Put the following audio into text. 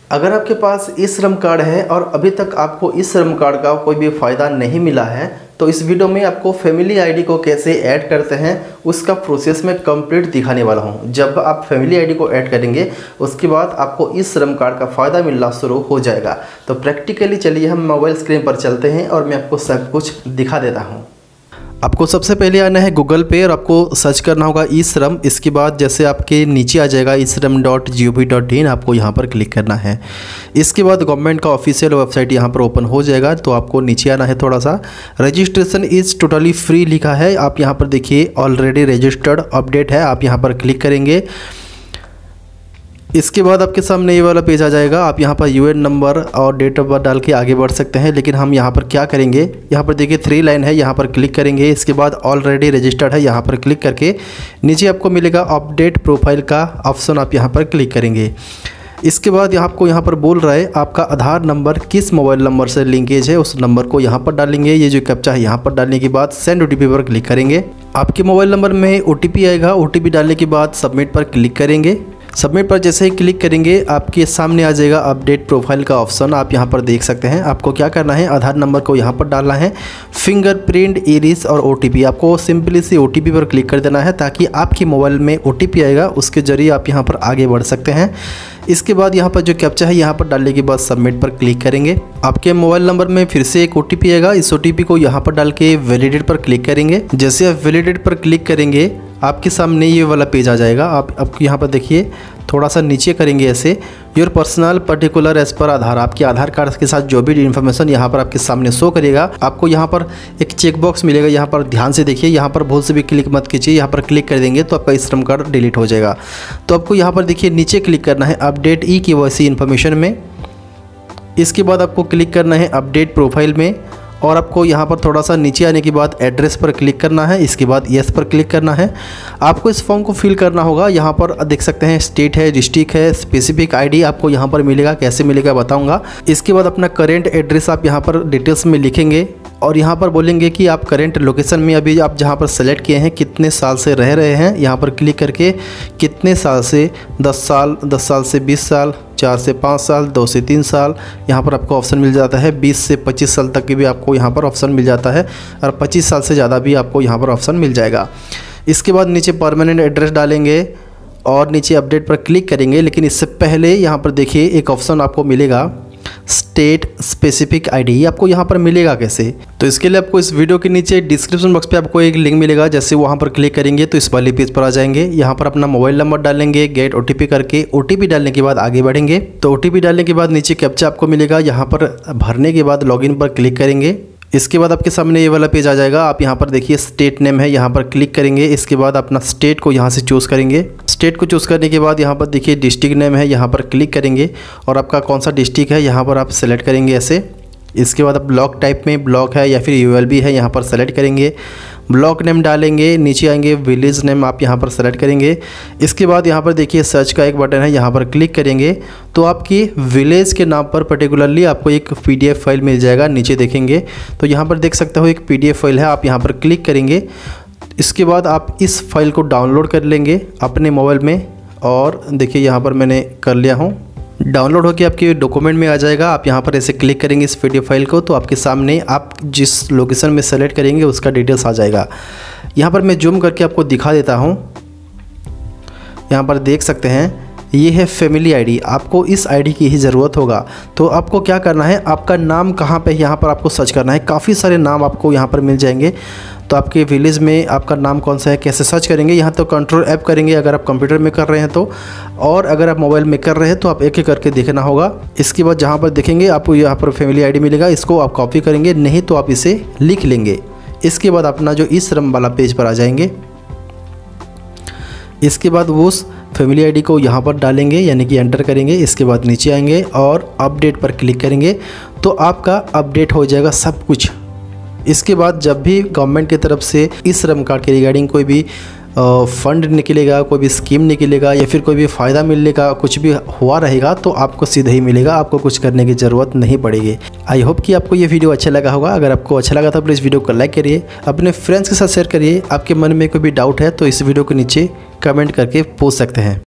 अगर आपके पास ई श्रम कार्ड है और अभी तक आपको इस श्रम कार्ड का कोई भी फ़ायदा नहीं मिला है तो इस वीडियो में आपको फैमिली आईडी को कैसे ऐड करते हैं उसका प्रोसेस मैं कंप्लीट दिखाने वाला हूं। जब आप फैमिली आईडी को ऐड करेंगे उसके बाद आपको इस श्रम कार्ड का फ़ायदा मिलना शुरू हो जाएगा। तो प्रैक्टिकली चलिए हम मोबाइल स्क्रीन पर चलते हैं और मैं आपको सब कुछ दिखा देता हूँ। आपको सबसे पहले आना है गूगल पे और आपको सर्च करना होगा ई श्रम। इसके बाद जैसे आपके नीचे आ जाएगा isram.gov.in, आपको यहाँ पर क्लिक करना है। इसके बाद गवर्नमेंट का ऑफिशियल वेबसाइट यहाँ पर ओपन हो जाएगा। तो आपको नीचे आना है, थोड़ा सा रजिस्ट्रेशन इज़ टोटली फ्री लिखा है, आप यहाँ पर देखिए ऑलरेडी रजिस्टर्ड अपडेट है, आप यहाँ पर क्लिक करेंगे। इसके बाद आपके सामने ये वाला पेज आ जाएगा। आप यहाँ पर यूएन नंबर और डेट ऑफ बर्थ डाल के आगे बढ़ सकते हैं, लेकिन हम यहाँ पर क्या करेंगे, यहाँ पर देखिए 3 लाइन है, यहाँ पर क्लिक करेंगे। इसके बाद ऑलरेडी रजिस्टर्ड है, यहाँ पर क्लिक करके नीचे आपको मिलेगा अपडेट प्रोफाइल का ऑप्शन, आप यहाँ पर क्लिक करेंगे। इसके बाद आपको यहाँ पर बोल रहा है आपका आधार नंबर किस मोबाइल नंबर से लिंकेज है, उस नंबर को यहाँ पर डालेंगे। ये जो कैप्चा है यहाँ पर डालने के बाद सेंड ओटीपी पर क्लिक करेंगे। आपके मोबाइल नंबर में ओटीपी आएगा, ओटीपी डालने के बाद सबमिट पर क्लिक करेंगे। सबमिट पर जैसे ही क्लिक करेंगे आपके सामने आ जाएगा अपडेट प्रोफाइल का ऑप्शन, आप यहाँ पर देख सकते हैं। आपको क्या करना है, आधार नंबर को यहाँ पर डालना है, फिंगरप्रिंट, इरिस और ओटीपी, आपको सिंपली से ओटीपी पर क्लिक कर देना है ताकि आपके मोबाइल में ओटीपी आएगा, उसके जरिए आप यहाँ पर आगे बढ़ सकते हैं। इसके बाद यहाँ पर जो कैप्चा है यहाँ पर डालने के बाद सबमिट पर क्लिक करेंगे। आपके मोबाइल नंबर में फिर से एक ओटीपी आएगा, इस ओटीपी को यहाँ पर डाल के वैलिडेट पर क्लिक करेंगे। जैसे आप वैलिडेट पर क्लिक करेंगे आपके सामने ये वाला पेज आ जाएगा। आप यहाँ पर देखिए, थोड़ा सा नीचे करेंगे ऐसे, your personal particular as per आधार, आपके आधार कार्ड के साथ जो भी इन्फॉर्मेशन यहाँ पर आपके सामने शो करेगा। आपको यहाँ पर एक चेक बॉक्स मिलेगा, यहाँ पर ध्यान से देखिए, यहाँ पर भूल से भी क्लिक मत कीजिए, यहाँ पर क्लिक कर देंगे तो आपका श्रम कार्ड डिलीट हो जाएगा। तो आपको यहाँ पर देखिए नीचे क्लिक करना है अपडेट ई-केवाईसी इन्फॉर्मेशन में। इसके बाद आपको क्लिक करना है अपडेट प्रोफाइल में और आपको यहाँ पर थोड़ा सा नीचे आने के बाद एड्रेस पर क्लिक करना है। इसके बाद यस पर क्लिक करना है। आपको इस फॉर्म को फिल करना होगा। यहाँ पर देख सकते हैं स्टेट है, डिस्ट्रिक्ट है, स्पेसिफिक आईडी आपको यहाँ पर मिलेगा, कैसे मिलेगा बताऊँगा। इसके बाद अपना करेंट एड्रेस आप यहाँ पर डिटेल्स में लिखेंगे और यहाँ पर बोलेंगे कि आप करेंट लोकेशन में अभी आप जहाँ पर सेलेक्ट किए हैं कितने साल से रह रहे हैं। यहाँ पर क्लिक करके कितने साल से, 10 साल, 10 साल से 20 साल, 4 से 5 साल, 2 से 3 साल, यहाँ पर आपको ऑप्शन मिल जाता है। 20 से 25 साल तक की भी आपको यहाँ पर ऑप्शन मिल जाता है और 25 साल से ज़्यादा भी आपको यहाँ पर ऑप्शन मिल जाएगा। इसके बाद नीचे परमानेंट एड्रेस डालेंगे और नीचे अपडेट पर क्लिक करेंगे। लेकिन इससे पहले यहाँ पर देखिए एक ऑप्शन आपको मिलेगा स्टेट स्पेसिफिक आईडी, आपको यहाँ पर मिलेगा कैसे, तो इसके लिए आपको इस वीडियो के नीचे डिस्क्रिप्शन बॉक्स पे आपको एक लिंक मिलेगा। जैसे वहाँ पर क्लिक करेंगे तो इस वाले पेज पर आ जाएंगे। यहाँ पर अपना मोबाइल नंबर डालेंगे, गेट ओटीपी करके, ओटीपी डालने के बाद आगे बढ़ेंगे। तो ओटीपी डालने के बाद नीचे कैप्चा आपको मिलेगा, यहाँ पर भरने के बाद लॉगिन पर क्लिक करेंगे। इसके बाद आपके सामने ये वाला पेज आ जाएगा। आप यहाँ पर देखिए स्टेट नेम है, यहाँ पर क्लिक करेंगे। इसके बाद अपना स्टेट को यहाँ से चूज़ करेंगे। स्टेट को चूज़ करने के बाद यहाँ पर देखिए डिस्ट्रिक्ट नेम है, यहाँ पर क्लिक करेंगे और आपका कौन सा डिस्ट्रिक्ट है यहाँ पर आप सेलेक्ट करेंगे ऐसे। इसके बाद आप ब्लॉक टाइप में ब्लॉक है या फिर यूएलबी है, यहाँ पर सेलेक्ट करेंगे। ब्लॉक नेम डालेंगे, नीचे आएंगे विलेज नेम आप यहाँ पर सेलेक्ट करेंगे। इसके बाद यहाँ पर देखिए सर्च का एक बटन है, यहाँ पर क्लिक करेंगे तो आपकी विलेज के नाम पर पर्टिकुलरली आपको एक पीडीएफ फाइल मिल जाएगा। नीचे देखेंगे तो यहाँ पर देख सकते हो एक पीडीएफ फाइल है, आप यहाँ पर क्लिक करेंगे। इसके बाद आप इस फाइल को डाउनलोड कर लेंगे अपने मोबाइल में और देखिए यहाँ पर मैंने कर लिया हूँ। डाउनलोड होकर आपके डॉक्यूमेंट में आ जाएगा। आप यहाँ पर ऐसे क्लिक करेंगे इस पीडीएफ फाइल को तो आपके सामने आप जिस लोकेशन में सेलेक्ट करेंगे उसका डिटेल्स आ जाएगा। यहाँ पर मैं जूम करके आपको दिखा देता हूँ। यहाँ पर देख सकते हैं ये है फैमिली आईडी, आपको इस आईडी की ही ज़रूरत होगा। तो आपको क्या करना है, आपका नाम कहाँ पे, यहाँ पर आपको सर्च करना है। काफ़ी सारे नाम आपको यहाँ पर मिल जाएंगे। तो आपके विलेज में आपका नाम कौन सा है, कैसे सर्च करेंगे, यहाँ तो कंट्रोल ऐप करेंगे अगर आप कंप्यूटर में कर रहे हैं तो, और अगर आप मोबाइल में कर रहे हैं तो आप एक एक करके देखना होगा। इसके बाद जहाँ पर देखेंगे आपको यहाँ पर फैमिली आईडी मिलेगा, इसको आप कॉपी करेंगे, नहीं तो आप इसे लिख लेंगे। इसके बाद अपना जो ई श्रम वाला पेज पर आ जाएंगे। इसके बाद वो उस फैमिली आईडी को यहाँ पर डालेंगे यानी कि एंटर करेंगे। इसके बाद नीचे आएंगे और अपडेट पर क्लिक करेंगे तो आपका अपडेट हो जाएगा सब कुछ। इसके बाद जब भी गवर्नमेंट की तरफ से इस श्रम कार्ड के रिगार्डिंग कोई भी फंड निकलेगा, कोई भी स्कीम निकलेगा या फिर कोई भी फ़ायदा मिलने का कुछ भी हुआ रहेगा तो आपको सीधे ही मिलेगा, आपको कुछ करने की ज़रूरत नहीं पड़ेगी। आई होप कि आपको ये वीडियो अच्छा लगा होगा। अगर आपको अच्छा लगा तो प्लीज़ वीडियो को लाइक करिए, अपने फ्रेंड्स के साथ शेयर करिए। आपके मन में कोई भी डाउट है तो इस वीडियो के नीचे कमेंट करके पूछ सकते हैं।